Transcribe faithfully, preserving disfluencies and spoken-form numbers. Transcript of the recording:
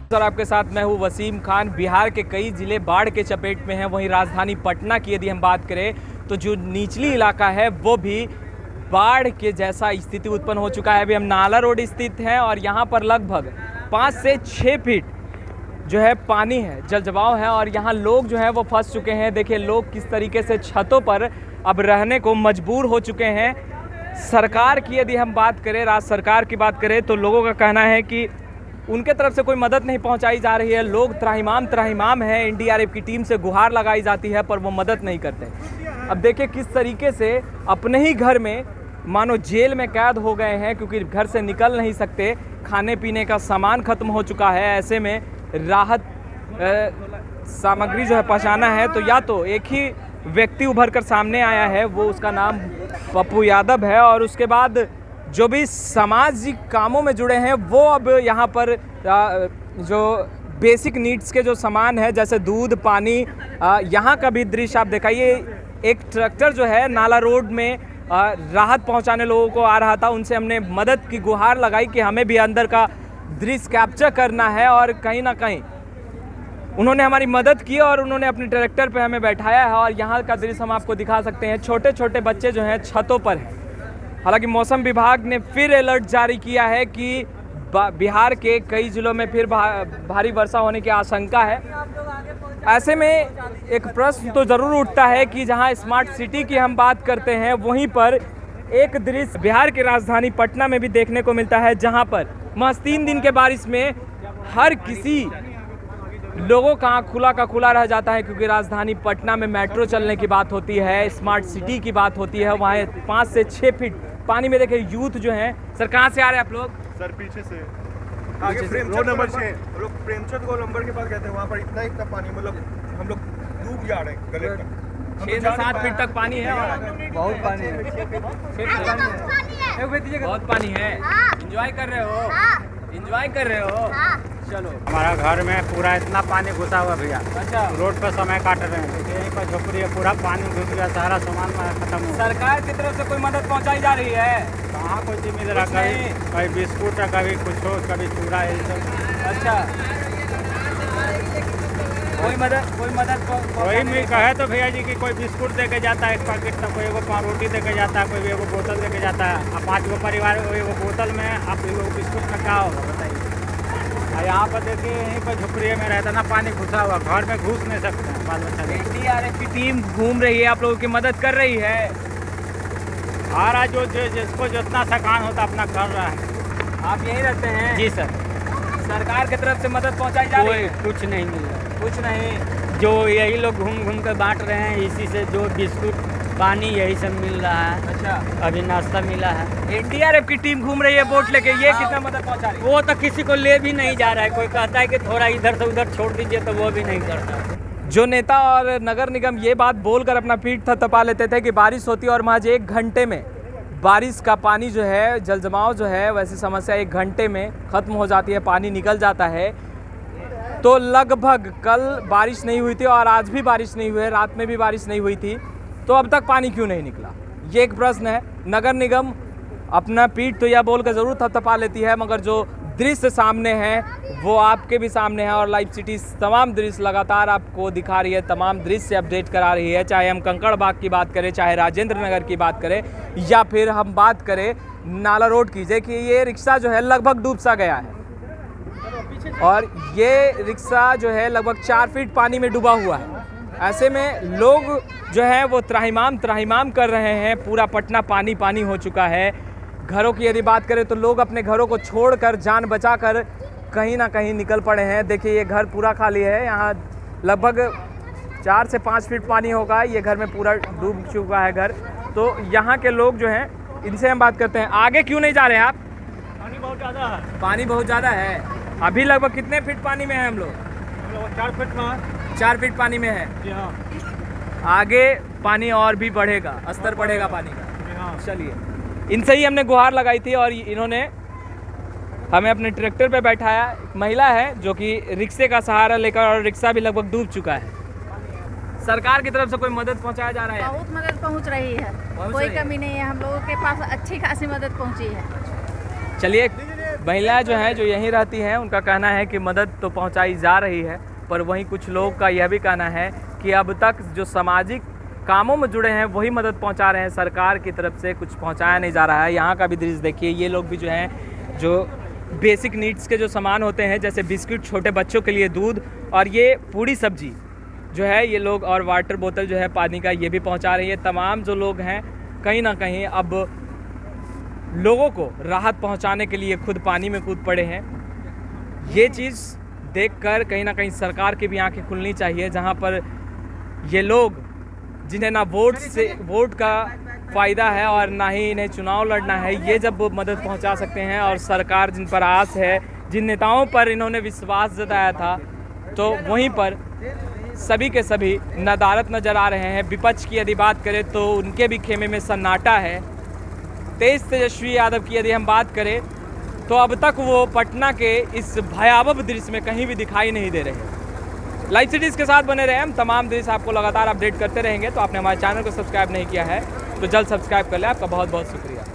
Sir आपके साथ मैं हूं वसीम खान। बिहार के कई ज़िले बाढ़ के चपेट में हैं। वहीं राजधानी पटना की यदि हम बात करें तो जो निचली इलाका है वो भी बाढ़ के जैसा स्थिति उत्पन्न हो चुका है। अभी हम नाला रोड स्थित हैं और यहाँ पर लगभग पाँच से छः फीट जो है पानी है, जल जमाव है और यहाँ लोग जो हैं वो फंस चुके हैं। देखिए लोग किस तरीके से छतों पर अब रहने को मजबूर हो चुके हैं। सरकार की यदि हम बात करें, राज्य सरकार की बात करें तो लोगों का कहना है कि उनके तरफ से कोई मदद नहीं पहुंचाई जा रही है। लोग त्राहिमाम त्राहिमाम है, एन डी आर एफ की टीम से गुहार लगाई जाती है पर वो मदद नहीं करते। अब देखिए किस तरीके से अपने ही घर में मानो जेल में कैद हो गए हैं, क्योंकि घर से निकल नहीं सकते, खाने पीने का सामान खत्म हो चुका है। ऐसे में राहत सामग्री जो है पहुँचाना है तो या तो एक ही व्यक्ति उभर कर सामने आया है, वो उसका नाम पप्पू यादव है, और उसके बाद जो भी सामाजिक कामों में जुड़े हैं वो अब यहाँ पर जो बेसिक नीड्स के जो सामान है जैसे दूध पानी, यहाँ का भी दृश्य आप दिखाइए। एक ट्रैक्टर जो है नाला रोड में राहत पहुँचाने लोगों को आ रहा था, उनसे हमने मदद की गुहार लगाई कि हमें भी अंदर का दृश्य कैप्चर करना है, और कहीं ना कहीं उन्होंने हमारी मदद की और उन्होंने अपने ट्रैक्टर पे हमें बैठाया है। और यहाँ का दृश्य हम आपको दिखा सकते हैं। छोटे छोटे बच्चे जो हैं छतों पर हैं। हालांकि मौसम विभाग ने फिर अलर्ट जारी किया है कि बिहार के कई जिलों में फिर भारी वर्षा होने की आशंका है। ऐसे में एक प्रश्न तो ज़रूर उठता है कि जहां स्मार्ट सिटी की हम बात करते हैं वहीं पर एक दृश्य बिहार की राजधानी पटना में भी देखने को मिलता है, जहां पर महज तीन दिन के बारिश में हर किसी लोगों का आँख खुला का खुला रह जाता है, क्योंकि राजधानी पटना में मेट्रो चलने की बात होती है, स्मार्ट सिटी की बात होती है, वहाँ पाँच से छः फीट पानी में देखिए यूथ जो हैं। सर कहाँ से आ रहे हैं आप लोग? सर पीछे से आगे रोड नंबर छः, लोग प्रेमचंद को नंबर के पास गए थे, वहाँ पर इतना इतना पानी, मतलब हम लोग डूब जा रहे हैं गले तक, छः से सात फीट तक पानी है। बहुत पानी है, बहुत पानी है। एंजॉय कर रहे हो? एंजॉय कर रहे हो? चलो। हमारा घर में पूरा इतना पानी घुसा हुआ भैया। अच्छा। रोड पर समय काट रहे हैं, देखिए यहीं पर झोपड़ी है, पूरा पानी घुस गया, सारा सामान खत्म हो। सरकार की तरफ से कोई मदद पहुंचाई जा रही है? कहाँ कोई चीज मिल रहा, कभी कभी बिस्कुट है, कभी कुछ हो, कभी चूड़ा है, सब। अच्छा, कोई मदद कोई मदद कोई भी कहे तो भैया जी कि कोई बिस्कुट दे के जाता है एक पैकेट, तो कोई एगो पाँच रोटी दे के जाता है, कोई एगो बोतल दे के जाता है। अब पाँच गो परिवार एगो बोतल में आप एगो बिस्कुट में क्या होगा बताइए। यहाँ पर देखिए यहीं पर झुपड़िए में रहता ना, पानी घुसा हुआ, घर में घुस नहीं सकते हैं बाल बच्चा। एन डी आर एफ की टीम घूम रही है, आप लोगों की मदद कर रही है। आ रहा जो जो जिसको जितना थकान होता अपना कर रहा है। आप यहीं रहते हैं? जी सर। सरकार की तरफ से मदद पहुँचाई जा रही है? कुछ नहीं मिल रहा, कुछ नहीं। जो यही लोग घूम घूम कर बांट रहे हैं, इसी से जो बिस्कुट पानी यही सब मिल रहा है। अच्छा, अभी नाश्ता मिला है। एन डी आर एफ की टीम घूम रही है बोट लेके, ये कितना मदद पहुंचा रही है? वो तो किसी को ले भी नहीं जा रहा है, कोई कहता है कि थोड़ा इधर से उधर छोड़ दीजिए, तो वो भी नहीं करता। जो नेता और नगर निगम ये बात बोलकर अपना पीठ थपथपा लेते थे कि बारिश होती है और महज एक घंटे में बारिश का पानी जो है, जल जमाव जो है, वैसी समस्या एक घंटे में ख़त्म हो जाती है, पानी निकल जाता है। तो लगभग कल बारिश नहीं हुई थी और आज भी बारिश नहीं हुई है, रात में भी बारिश नहीं हुई थी, तो अब तक पानी क्यों नहीं निकला, ये एक प्रश्न है। नगर निगम अपना पीठ तो यह बोलकर ज़रूर थपथपा लेती है, मगर जो दृश्य सामने हैं वो आपके भी सामने है, और लाइव सिटी तमाम दृश्य लगातार आपको दिखा रही है, तमाम दृश्य अपडेट करा रही है। चाहे हम कंकड़ बाग की बात करें, चाहे राजेंद्र नगर की बात करें, या फिर हम बात करें नाला रोड की, देखिए ये रिक्शा जो है लगभग डूब सा गया है, और ये रिक्शा जो है लगभग चार फीट पानी में डूबा हुआ है। ऐसे में लोग जो है वो त्राहिमाम त्राहिमाम कर रहे हैं। पूरा पटना पानी पानी हो चुका है। घरों की यदि बात करें तो लोग अपने घरों को छोड़कर जान बचाकर कहीं ना कहीं निकल पड़े हैं। देखिए ये घर पूरा खाली है, यहाँ लगभग चार से पाँच फीट पानी होगा, ये घर में पूरा डूब चुका है घर। तो यहाँ के लोग जो हैं इनसे हम बात करते हैं। आगे क्यों नहीं जा रहे हैं आप? पानी बहुत ज़्यादा है। पानी बहुत ज़्यादा है। अभी लगभग कितने फीट पानी में है हम लोग? चार फीट में चार फीट पानी में है। जी हाँ। आगे पानी और भी बढ़ेगा, स्तर बढ़ेगा पानी का। चलिए, इनसे ही हमने गुहार लगाई थी और इन्होंने हमें अपने ट्रैक्टर पे बैठाया। महिला है जो कि रिक्शे का सहारा लेकर, और रिक्शा भी लगभग डूब चुका है। सरकार की तरफ से कोई मदद पहुंचाया जा रहा है? बहुत मदद पहुंच रही है, कोई कमी नहीं है, हम लोगों के पास अच्छी खासी मदद पहुंची है। चलिए महिलाएं जो हैं जो यहीं रहती हैं उनका कहना है कि मदद तो पहुंचाई जा रही है, पर वहीं कुछ लोग का यह भी कहना है कि अब तक जो सामाजिक कामों में जुड़े हैं वही मदद पहुंचा रहे हैं, सरकार की तरफ से कुछ पहुंचाया नहीं जा रहा है। यहाँ का भी दृश्य देखिए, ये लोग भी जो हैं जो बेसिक नीड्स के जो सामान होते हैं जैसे बिस्किट, छोटे बच्चों के लिए दूध और ये पूरी सब्जी जो है ये लोग, और वाटर बोतल जो है पानी का, ये भी पहुंचा रही है। तमाम जो लोग हैं कहीं ना कहीं अब लोगों को राहत पहुंचाने के लिए खुद पानी में कूद पड़े हैं। ये चीज़ देखकर कहीं ना कहीं सरकार की भी आंखें खुलनी चाहिए, जहां पर ये लोग जिन्हें ना वोट से वोट का फ़ायदा है और ना ही इन्हें चुनाव लड़ना है, ये जब मदद पहुंचा सकते हैं और सरकार जिन पर आस है, जिन नेताओं पर इन्होंने विश्वास जताया था, तो वहीं पर सभी के सभी नदारत नज़र आ रहे हैं। विपक्ष की यदि बात करें तो उनके भी खेमे में सन्नाटा है। तेज तेजस्वी यादव की यदि हम बात करें तो अब तक वो पटना के इस भयावह दृश्य में कहीं भी दिखाई नहीं दे रहे। लाइव सिटीज़ के साथ बने रहे, हम तमाम दृश्य आपको लगातार अपडेट करते रहेंगे। तो आपने हमारे चैनल को सब्सक्राइब नहीं किया है तो जल्द सब्सक्राइब कर ले। आपका बहुत बहुत शुक्रिया।